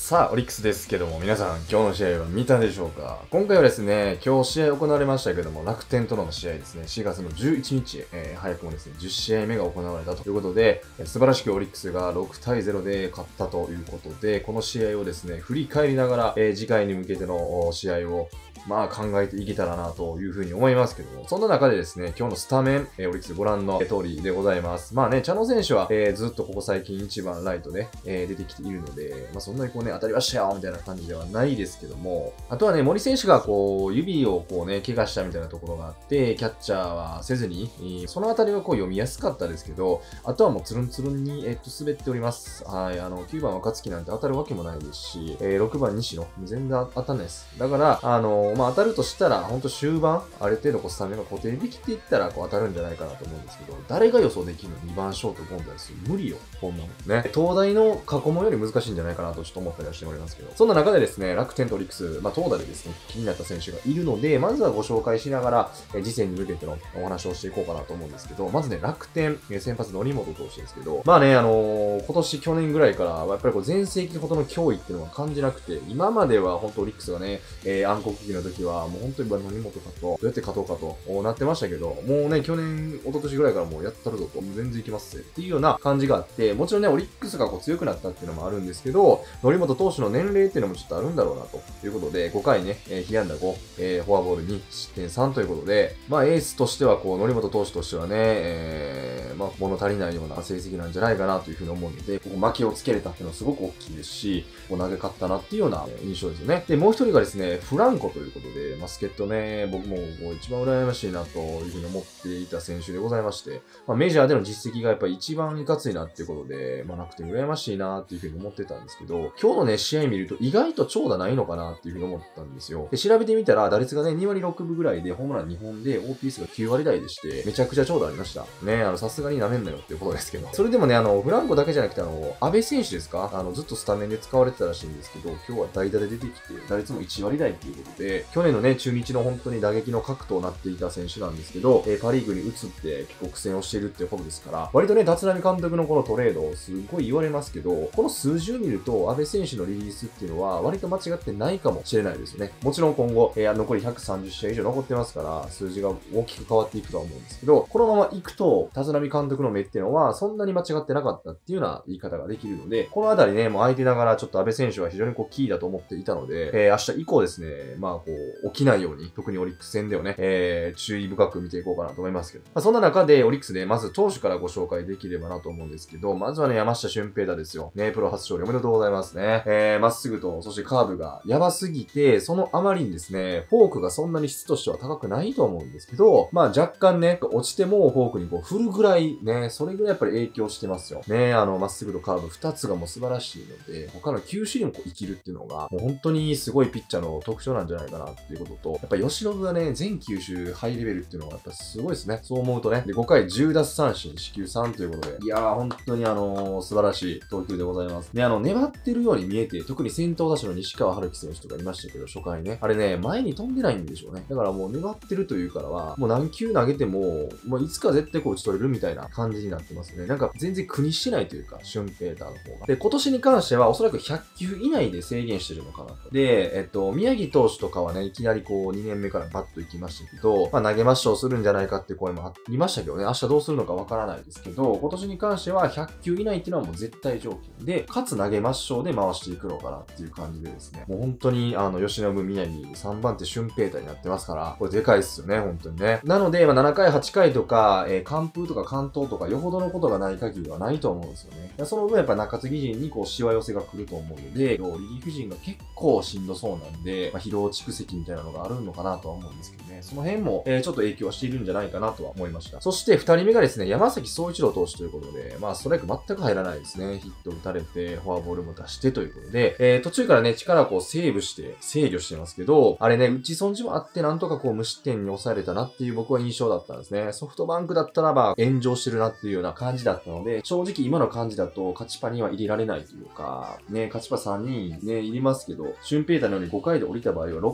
さあ、オリックスですけども、皆さん、今日の試合は見たでしょうか？今回はですね、今日試合行われましたけども、楽天との試合ですね、4月の11日、早くもですね、10試合目が行われたということで、素晴らしくオリックスが6対0で勝ったということで、この試合をですね、振り返りながら、次回に向けての試合を考えていけたらなというふうに思いますけども、そんな中でですね、今日のスタメン、オリックスご覧の通りでございます。茶野選手は、ずっとここ最近一番ライトで、出てきているので、そんなにこうね、当たりましたよみたいな感じではないですけども、あとはね、森選手がこう、指をこうね、怪我したみたいなところがあって、キャッチャーはせずに、そのあたりはこう読みやすかったですけど、あとはもうつるんつるんに、滑っております。はい、9番若月なんて当たるわけもないですし、6番西野、全然当たんないです。だから、当たるとしたら、ほんと終盤、ある程度こうスタメンが固定できていったらこう当たるんじゃないかなと思うんですけど、誰が予想できるの ?2 番ショート、ゴンザレス。無理よ、こんなもんね。東大の過去問より難しいんじゃないかなとちょっと思ったりはしておりますけど、そんな中でですね、楽天とオリックス、投打でですね、気になった選手がいるので、まずはご紹介しながら、次戦に向けてのお話をしていこうかなと思うんですけど、まずね、楽天、先発の則本投手ですけど、今年、去年ぐらいからは、やっぱりこう前世紀ほどの脅威っていうのは感じなくて、今までは本当オリックスがね、暗黒期の時は、もう本当に則本かと、どうやって勝とうかとなってましたけど、もうね、去年、一昨年ぐらいからもうやったるぞと、全然いきますぜっていうような感じがあって、もちろんね、オリックスがこう強くなったっていうのもあるんですけど、則本投手の年齢っていうのもちょっとあるんだろうなということで、5回ね、被安打5、フォアボール2、失点3ということで、エースとしてはこう、則本投手としてはね、物足りないような成績なんじゃないかなというふうに思うので、ここ負けをつけれたっていうのはすごく大きいですし、こう投げ勝ったなっていうような印象ですよね。で、もう一人がですね、フランコということで、助っ人ね、僕も一番羨ましいなというふうに思っていた選手でございまして、メジャーでの実績がやっぱり一番いかついなっていうことで、楽天羨ましいなっていうふうに思ってたんですけど、今日のね、試合見ると意外と長打ないのかなっていうふうに思ったんですよ。で、調べてみたら、打率がね、2割6分ぐらいで、ホームラン2本で、OPS が9割台でして、めちゃくちゃ長打ありました。ね、さすがに舐めんなよっていうことですけど。それでもね、フランコだけじゃなくて、安倍選手ですか？ずっとスタメンで使われてたらしいんですけど、今日は代打で出てきて、打率も1割台っていうことで、去年のね、中日の本当に打撃の核となっていた選手なんですけど、パリーグに移って結構苦戦をしているっていうことですから、割とね、立浪監督のこのトレード、すごい言われますけど、この数字を見ると、安倍選手のリリースっていうのは、割と間違ってないかもしれないですよね。もちろん今後、残り130試合以上残ってますから、数字が大きく変わっていくとは思うんですけど、このまま行くと、立浪監督の目っていうのは、そんなに間違ってなかったっていうような言い方ができるので、このあたりね、もう相手ながら、ちょっと安倍選手は非常にこう、キーだと思っていたので、明日以降ですね、こう、起きないように、特にオリックス戦ではね、注意深く見ていこうかなと思いますけど、そんな中で、オリックスで、まず投手からご紹介できればなと思うんですけど、まずはね、山下俊平太ですよ。ね、プロ初勝利おめでとうございますね。まっすぐと、そしてカーブがやばすぎて、そのあまりにですね、フォークがそんなに質としては高くないと思うんですけど、若干ね、落ちてもフォークにこう振るぐらいね、それぐらいやっぱり影響してますよ。ね、まっすぐとカーブ2つがもう素晴らしいので、他の球種にもこう生きるっていうのが、もう本当にすごいピッチャーの特徴なんじゃないかなっていうことと、やっぱ吉信がね、全球種ハイレベルっていうのがやっぱすごいですね。そう思うとね、で、5回10奪三振、四球3ということで、いやー、本当に素晴らしい投球でございます。で、粘ってるように見えて、特に先頭打者の西川春樹選手とかいましたけど、初回ね、あれね、前に飛んでないんでしょうね。だからもう粘ってるというからは、もう何球投げても、いつか絶対こう打ち取れるみたいな感じになってますね。なんか全然苦にしてないというか、俊平太の方が。で、今年に関してはおそらく100球以内で制限してるのかなと。で、宮城投手とかはね、いきなりこう2年目からバッと行きましたけど、投げましょうするんじゃないかっていう声もありましたけどね、明日どうするのかわからないですけど、今年に関しては100球以内っていうのはもう絶対条件で、かつ投げましょうで回していくのかなっていう感じでですね、もう本当に吉信宮城3番手俊平太になってますから、これでかいっすよね、本当にね。なので、7回、8回とか、完封とか完投とかよほどのことがない限りはないと思うんですよね。その分やっぱ中継ぎ陣にこうしわ寄せが来ると思うので、リリーフ陣が結構しんどそうなんで、疲労蓄積みたいなのがあるのかなとは思うんですけどね。その辺も、ちょっと影響はしているんじゃないかなとは思いました。そして2人目がですね、山崎総一郎投手ということで、ストライク全く入らないですね。ヒット打たれて、フォアボールも出してということで、途中からね、力をこうセーブして、制御してますけど、あれね、打ち損じもあってなんとかこう無失点に抑えれたなっていう僕は印象だったんですね。ソフトバンクだったら炎上してるなっていうような感じだったので、正直今の感じだと勝ちパには入れられないというか、ね、勝ちパ3人ね、いりますけど、俊平太のように5回で降りた場合は6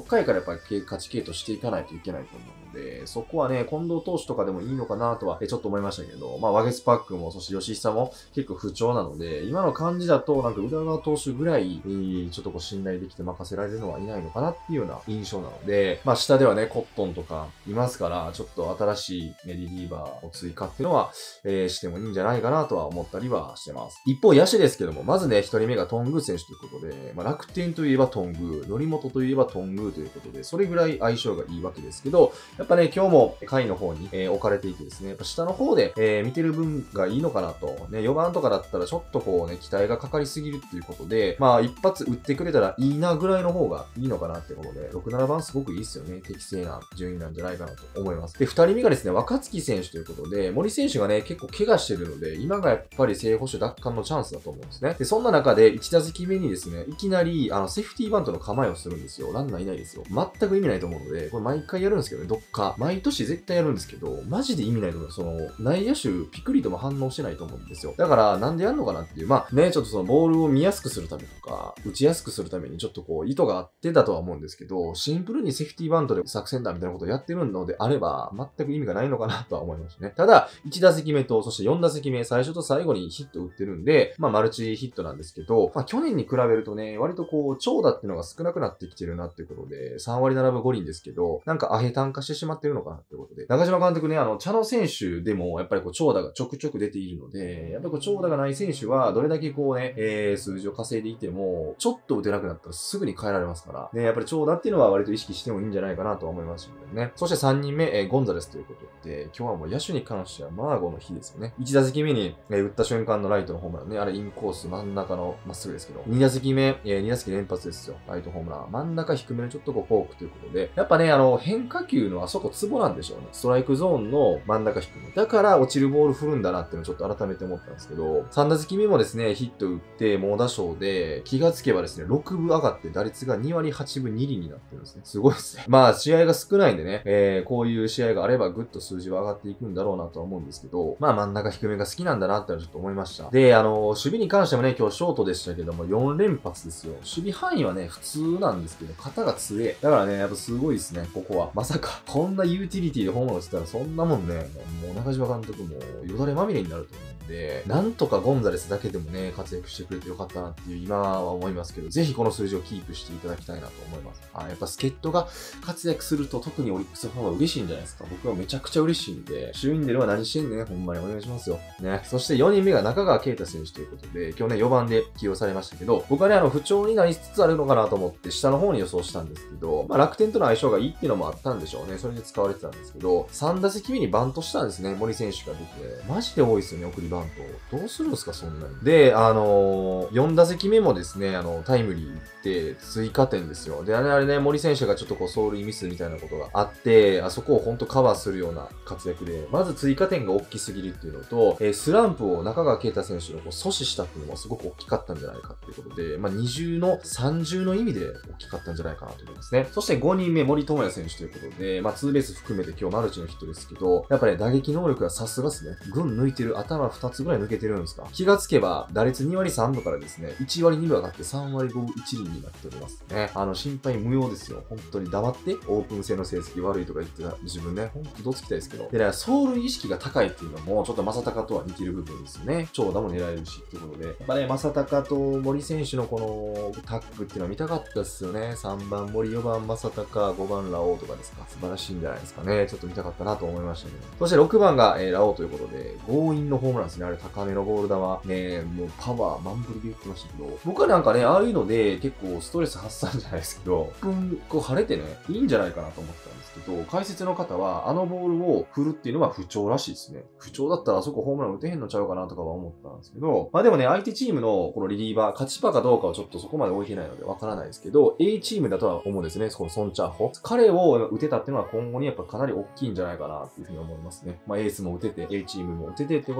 回からやっぱり勝ち系統していかないといけないと思うので、そこはね、近藤投手とかでもいいのかなとは、ちょっと思いましたけど、まあ、ワゲスパックも、そして吉久も結構不調なので、今の感じだと、なんか宇田川投手ぐらい、ちょっとこう信頼できて任せられるのはいないのかなっていうような印象なので、まあ、下ではね、コットンとかいますから、ちょっと新しい、ね、リリーバーを追加っていうのは、してもいいんじゃないかなとは思ったりはしてます。一方、野手ですけども、まずね、一人目が頓宮選手ということで、まあ、楽天といえば頓宮、則本といえば頓宮ということで、それぐらい相性がいいわけですけど、やっぱね、今日も下位の方に、置かれていてですね、やっぱ下の方で、見てる分がいいのかなと、ね、4番とかだったらちょっとこうね、期待がかかりすぎるっていうことで、まあ一発打ってくれたらいいなぐらいの方がいいのかなってことで、6、7番すごくいいですよね。適正な順位なんじゃないかなと思います。で、2人目がですね、若月選手ということで、森選手がね、結構怪我してるので、今がやっぱり正捕手奪還のチャンスだと思うんですね。で、そんな中で1打席目にですね、いきなり、セーフティーバントの構えをするんですよ。ランナーいないですよ。全く意味ないと思うので、これ毎回やるんですけどね、どっか。毎年絶対やるんですけど、マジで意味ないと思う。その、内野手、ピクリとも反応してないと思うんですよ。だから、なんでやるのかなっていう、まあね、ちょっとそのボールを見やすくするためとか、打ちやすくするためにちょっとこう、意図があってだとは思うんですけど、シンプルにセーフティーバントで作戦だみたいなことをやってるのであれば、全く意味がないのかなとは思いましたね。ただ、1打席目と、そして4打席目、最初と最後にヒット打ってるんで、まあ、マルチヒットなんですけど、まあ、去年に比べるとね、割とこう、長打っていうのが少なくなってきてるなっていうことで、3割7分5厘ですけど、なんかアヘ単化してしまってるのかなっていうことで、中島監督ね、茶野選手でも、やっぱりこう、長打がちょくちょく出ているので、やっぱりこう、長打がない選手は、どれだけこうね、数字を稼いでいても、ちょっと打てなくなったらすぐに変えられますから、ね、やっぱり長打っていうのは割と意識してもいいんじゃないかなと思いますのでね。そして3人目、ゴンザレスということで、今日はもう野手に関してはマーゴの日ですよね。1打席目に、打った瞬間のライトのホームランね、あれインコース真ん中のまっすぐですけど、2打席目、2打席連発ですよ。ライトホームラン。真ん中低めのちょっとこうフォークということで、やっぱね、変化球のあそこツボなんでしょうね。ストライクゾーンの真ん中低め。だから落ちるボール振るんだなっていうのをちょっと改めて思ったんですけど、3打席目もですね、ヒット打って猛打賞で、気がつけばですね、6分上がって打率が2割8分2厘になってるんですね。すごいですね。まあ、試合が少ないんでね、こういう試合があればぐっと数字は上がっていくんだろうなとは思うんですけど、まあ真ん中低めが好きなんだなってのはちょっと思いました。で、守備に関してもね、今日ショートでしたけども、4連発ですよ。守備範囲はね、普通なんですけど、肩が強え。だからね、やっぱすごいですね、ここは。まさか、こんなユーティリティでホームラン打ってたらそんなもんね、もう中島監督もよだれまみれになると思うんで、なんとかゴンザレスだけでもね、活躍してくれてよかったなっていう今は思いますけど、ぜひこの数字をキープしていただきたいなと思います。やっぱ助っ人が活躍すると特にオリックスファンは嬉しいんじゃないですか。僕はめちゃくちゃ嬉しいんで、シュインデルは何してんねん、ほんまにお願いしますよ。ね。そして4人目が中川圭太選手ということで、今日ね、4番で起用されましたけど、僕はね、不調になりつつあるのかなと思って下の方に予想したんですけど、まあ楽天との相性がいいっていうのもあったんでしょうね。それで使われてたんですけど、3打席目にバントしたんですね。森選手が出て。マジで多いですよね、送りバント。どうするんですか、そんなに。で、4打席目もですね、タイムリー打って追加点ですよ。で、あれね、森選手がちょっとこう、走塁ミスみたいなことがあって、あそこをほんとカバーするような活躍で、まず追加点が大きすぎるっていうのと、スランプを中川圭太選手がこう阻止したっていうのもすごく大きかったんじゃないかっていうことで、まあ、二重の三重の意味で大きかったんじゃないかなと思いますね。そして5人目、森友哉選手ということで、まあ、ツーベース含めて今日マルチのヒットですけど、やっぱね、打撃能力がさすがですね。群抜いてる、頭2つぐらい抜けてるんですか。気がつけば、打率2割3分からですね、1割2分上がって3割5分1厘になっておりますね。心配無用ですよ。本当に黙って、オープン戦の成績悪いとか言ってた自分ね、ほんとどつきたいですけど。で、走塁意識が高いっていうのも、ちょっと正尚とは似てる部分ですよね。長打も狙えるしっていうことで。やっぱね、正尚と森選手のこのタッグっていうのは見たかったですよね。3番森、4番正尚、5番ラオウとかですか。素晴らしいんじゃないですかね。ちょっと見たかったなと思いましたけど。そして6番が、ラオウということで、強引のホームランですね。あれ高めのボール球。ね、もうパワー、マンブルで言ってましたけど、僕はなんかね、ああいうので結構ストレス発散じゃないですけど、こう晴れてね、いいんじゃないかなと思ったんですけど、解説の方は、あのボールを振るっていうのは不調らしいですね。不調だったらあそこホームラン打てへんのちゃうかなとかは思ったんですけど、まあでもね、相手チームのこのリリーバー、勝ちパかどうかはちょっとそこまで置いてないのでわからないですけど、A チームだとは思うんですね。このソンチャーホ。彼を打てたっていうのは今後にやっぱかなり大きいんじゃないかなっていうふうに思いますね。まあエースも打てて、A チームも打ててってことで、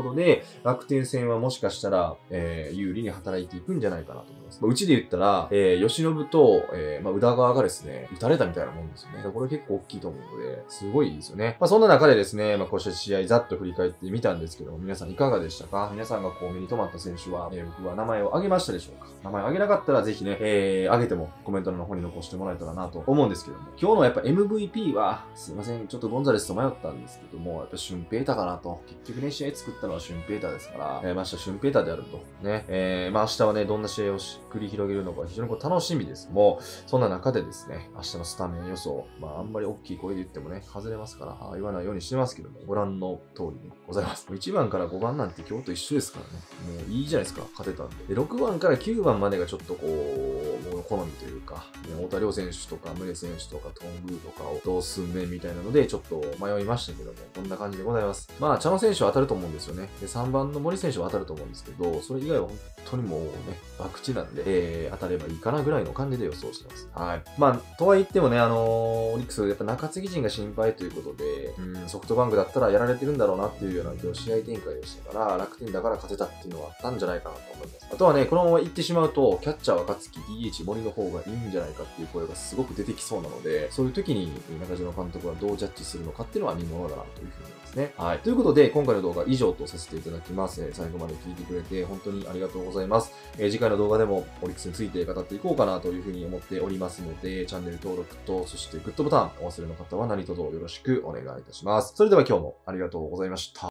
楽天戦はもしかしたら、有利に働いていくんじゃないかなと思います。うちで言ったら、吉信と、宇田川がですね、打たれたみたいなもんですよね。これ結構大きいと思うので、すごいいいですよね。そんな中でですね、こうした試合ざっと振り返ってみたんですけども、皆さんいかがでしたか？皆さんがこう目に留まった選手は、僕は名前を挙げましたでしょうか？名前を挙げなかったらぜひね、挙げてもコメント欄の方に残してもらえたらなと思うんですけども、今日のやっぱ MVP は、すいません、ちょっとゴンザレスと迷ったんですけども、やっぱシュンペータかなと。結局ね、試合作ったのはシュンペータですから、明日シュンペータであると。ね、明日はね、どんな試合を繰り広げるのか非常に楽しみですもう、そんな中でですね、明日のスタメン予想、あんまり大きい声で言ってもね、外れますから、言わないようにしてますけども、ご覧の通りでございます。1番から5番なんて今日と一緒ですからね、もういいじゃないですか、勝てたんで。で、6番から9番までがちょっとこう、もう好みというか、太田亮選手とか、宗選手とか、トングーとかをどうすんねんみたいなので、ちょっと迷いましたけども、こんな感じでございます。茶野選手は当たると思うんですよね。で、3番の森選手は当たると思うんですけど、それ以外は本当にもうね、博打なんで、当たればいいかなぐらいの感じで予想してます。はい。とは言ってもね、オリックス、やっぱ中継ぎ陣が心配ということで、ソフトバンクだったらやられてるんだろうなっていうような今日試合展開でしたから、楽天だから勝てたっていうのはあったんじゃないかなと思います。あとはね、このまま行ってしまうと、キャッチャー若月、DH 森の方がいいんじゃないかっていう声がすごく出てきそうなので、そういう時に中島監督はどうジャッジするのかっていうのは見ものだなというふうに思いますね。はい。ということで、今回の動画以上とさせていただきます。最後まで聞いてくれて本当にありがとうございます。次回の動画でもオリックスについて語っていこうかなというふうに思っておりますので、チャンネル登録と、そしてグッドボタンお忘れの方は何卒よろしくお願いいたします。それでは今日もありがとうございました。